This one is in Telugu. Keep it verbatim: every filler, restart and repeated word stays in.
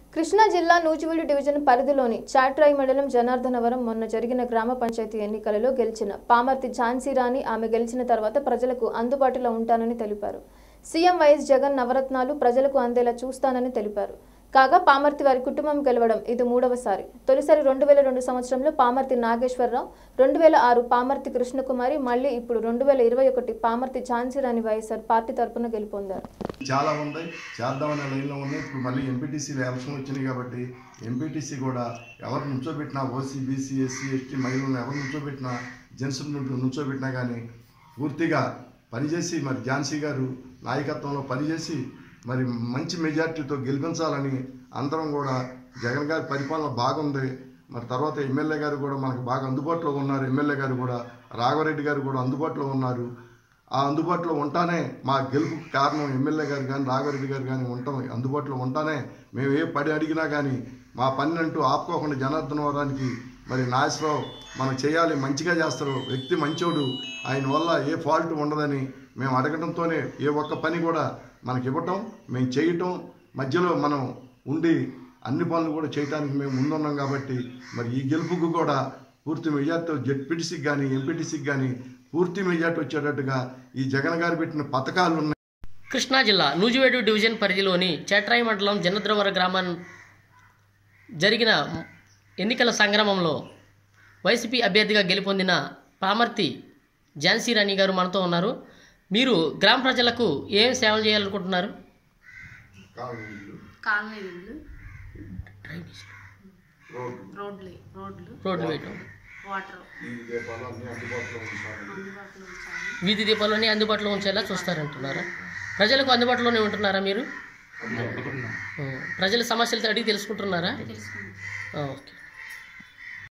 కృష్ణా జిల్లా నూజివీడు డివిజన్ పరిధిలోని చాట్రాయి మండలం జనార్దనవరం మొన్న జరిగిన గ్రామ పంచాయతీ ఎన్నికలలో గెలిచిన పామర్తి ఝాన్సీ రాణి ఆమె గెలిచిన తర్వాత ప్రజలకు అందుబాటులో ఉంటానని తెలిపారు. సీఎం వైఎస్ జగన్ నవరత్నాలు ప్రజలకు అందేలా చూస్తానని తెలిపారు. కాగా పామర్తి వారి కుటుంబం గెలవడం ఇది మూడవసారి. తొలిసారి రెండు వేల రెండు సంవత్సరంలో పామర్తి నాగేశ్వరరావు, రెండు వేల ఆరు పామర్తి కృష్ణకుమారి, మళ్ళీ ఇప్పుడు రెండు వేల ఇరవై ఒకటి పామర్తి ఝాన్సీ రాణి వైఎస్ఆర్ పార్టీ తరపున గెలుపొందారు. చాలా ఉన్నాయి, చేద్దామనే లైన్లో ఉన్నాయి. ఇప్పుడు మళ్ళీ ఎంపీటీసీ ఎలక్షన్ వచ్చినాయి కాబట్టి ఎంపీటీసీ కూడా ఎవరు నుంచోబెట్టినా, ఓసీ బీసీ ఎస్సీ ఎస్టీ మహిళలను ఎవరు నుంచోబెట్టినా, జెంట్స్ నుంచోబెట్టినా కానీ పూర్తిగా పనిచేసి మరి ఝాన్సీ గారు నాయకత్వంలో పనిచేసి మరి మంచి మెజార్టీతో గెలిపించాలని అందరం కూడా, జగన్ గారి పరిపాలన బాగుంది. మరి తర్వాత ఎమ్మెల్యే గారు కూడా మనకు బాగా అందుబాటులో ఉన్నారు. ఎమ్మెల్యే గారు కూడా రాఘవరెడ్డి గారు కూడా అందుబాటులో ఉన్నారు. ఆ అందుబాటులో ఉంటానే మా గెలుపుకు కారణం ఎమ్మెల్యే గారు కానీ రాఘవరెడ్డి గారు కానీ ఉంటాం. అందుబాటులో ఉంటానే మేము ఏ పని అడిగినా కానీ మా పని అంటూ ఆపుకోకుండా జనార్దనవరానికి మరి నాగేశ్వరరావు మనం చేయాలి, మంచిగా చేస్తారు, వ్యక్తి మంచోడు, ఆయన వల్ల ఏ ఫాల్ట్ ఉండదని మేము అడగడంతోనే ఏ ఒక్క పని కూడా మనకి ఇవ్వటం, మేము చేయటం, మధ్యలో మనం ఉండి అన్ని పనులు కూడా చేయడానికి మేము ముందున్నాం. కాబట్టి మరి ఈ గెలుపుకు కూడా పూర్తి మెజార్టీ జెడ్పీటీసీకి కానీ ఎంపీటీసీకి కానీ పూర్తి మెజార్టీ వచ్చేటట్టుగా ఈ జగన్ గారు పెట్టిన పథకాలు ఉన్నాయి. కృష్ణా జిల్లా నూజివీడు డివిజన్ పరిధిలోని చాట్రాయి మండలం జనార్దనవరం గ్రామం జరిగిన ఎన్నికల సంగ్రామంలో వైసీపీ అభ్యర్థిగా గెలుపొందిన పామర్తి ఝాన్సీ రాణి గారు మనతో ఉన్నారు. మీరు గ్రామ ప్రజలకు ఏం సేవలు చేయాలనుకుంటున్నారు? రోడ్లు వేయటం, వీధి దీపాలన్నీ అందుబాటులో ఉంచేలా చూస్తారంటున్నారా? ప్రజలకు అందుబాటులోనే ఉంటున్నారా మీరు? ప్రజల సమస్యలతో అడిగి తెలుసుకుంటున్నారా? ఓకే.